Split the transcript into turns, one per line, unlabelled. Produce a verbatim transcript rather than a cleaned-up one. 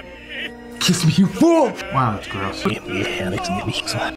Kiss me, you fool! Wow, that's gross.
Yeah, that's